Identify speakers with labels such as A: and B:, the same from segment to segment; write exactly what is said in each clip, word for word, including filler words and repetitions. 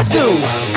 A: 박수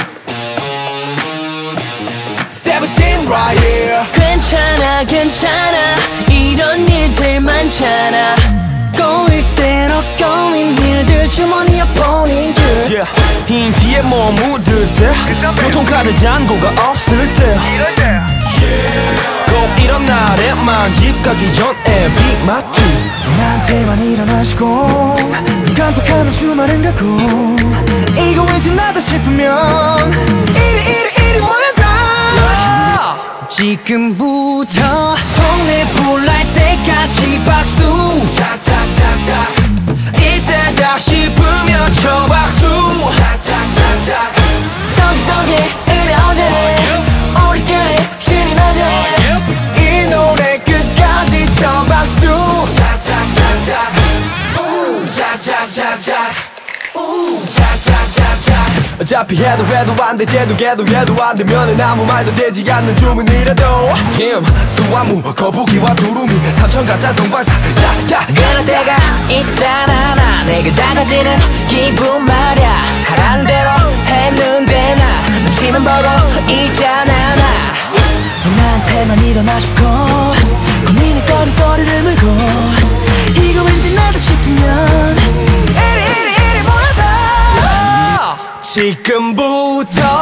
A: 세븐틴 right here.
B: 괜찮아 괜찮아 이런 일들 많잖아. 꼬일 대로 꼬인 일들 주머니에 보낸 줄
A: yeah. 흰 티에 뭐 묻을 때 교통카드 잔고가 없을 때 yeah. 꼭 이런 날에만 집 가기 전에 빅 맞지.
C: 나한테만 일어나시고 깜빡하면 주말은 가고 이거 왠지 나다 싶으면 이리 이리 이리 모여다 yeah.
B: 지금부터 손에 불날 때까지 박수
A: 착착착착 이때다 싶으면 쳐 박수 착착착착
B: 저기 저기 이래 어제 우리끼리 신이 나지.
A: 이 노래 끝까지 쳐 박수 착착착착 우 착착착착 우 착착착착 어차피 해도 해도 안돼 쟤도 걔도 해도 안되면은 아무 말도 되지 않는 주문이라도 김, 수화무, 거북이와 두루미 삼천 가짜 동방사 야야
B: 그럴 때가 있잖아 나 내가 작아지는 기분 말야. 하라는 대로 했는데 나 눈치만 보고 있잖아 나.
C: 나한테만 일어나 싶고 고민의 거리거리를 물고 이거 왠지 나다 싶으면 이리 이리 이리 모여다
A: 지금부터